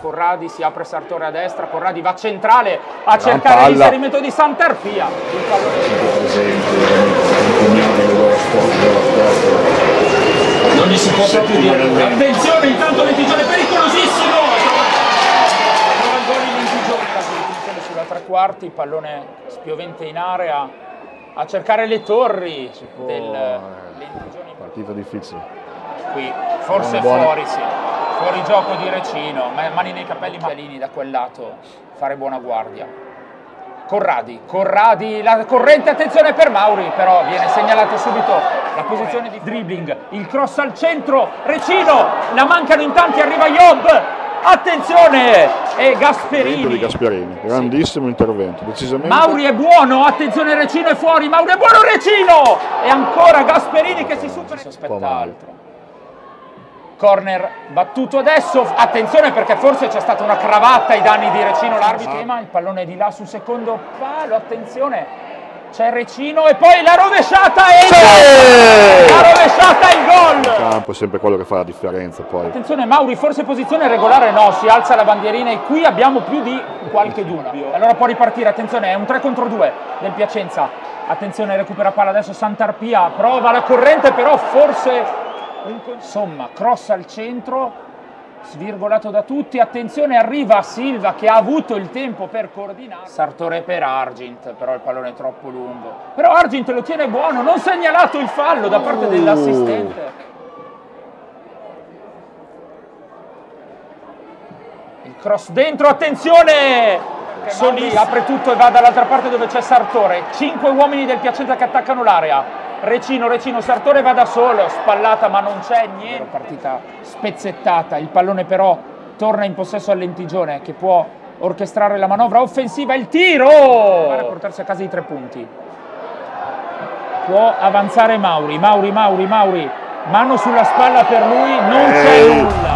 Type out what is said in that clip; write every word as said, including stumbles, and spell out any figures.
Corradi, si apre Sartore a destra, Corradi va centrale a cercare l'inserimento di Santarpia. Il pallone non gli si può più dire. Attenzione, intanto Lentigione pericolosissimo. Trova il gol in Lentigione, la definizione sulla tre quarti, il pallone spiovente in area a cercare le torri del Lentigione. Partita difficile. Qui forse fuori, sì. Fuori gioco di Recino, mani nei capelli, Malini da quel lato, fare buona guardia. Corradi, Corradi, la corrente, attenzione per Mauri, però viene segnalato subito la posizione di dribbling, il cross al centro, Recino, la mancano in tanti, arriva Job, attenzione, e Gasperini. Di Gasperini, grandissimo sì. intervento, decisamente. Mauri è buono, attenzione Recino è fuori, Mauri è buono, Recino! E ancora Gasperini che si supera, si aspetta altro. Corner battuto adesso, attenzione perché forse c'è stata una cravatta ai danni di Recino, l'arbitro, il pallone di là sul secondo palo, attenzione, c'è Recino e poi la rovesciata e sì! La rovesciata e il gol! Il campo è sempre quello che fa la differenza poi. Attenzione Mauri, forse posizione regolare no, si alza la bandierina e qui abbiamo più di qualche dubbio. Allora può ripartire, attenzione, è un tre contro due del Piacenza, attenzione recupera palla adesso Santarpia, prova la corrente però forse... Insomma, cross al centro, svirgolato da tutti, attenzione arriva Silva che ha avuto il tempo per coordinare. Sartore per Argint, però il pallone è troppo lungo. Però Argint lo tiene buono, non segnalato il fallo da parte dell'assistente. Il cross dentro, attenzione! Solì apre tutto e va dall'altra parte dove c'è Sartore. Cinque uomini del Piacenza che attaccano l'area. Recino, Recino, Sartore va da solo, spallata ma non c'è niente. Partita spezzettata, il pallone però torna in possesso al Lentigione che può orchestrare la manovra offensiva, il tiro! Per portarsi a casa i tre punti. Può avanzare Mauri, Mauri, Mauri, Mauri, mano sulla spalla per lui, non c'è nulla.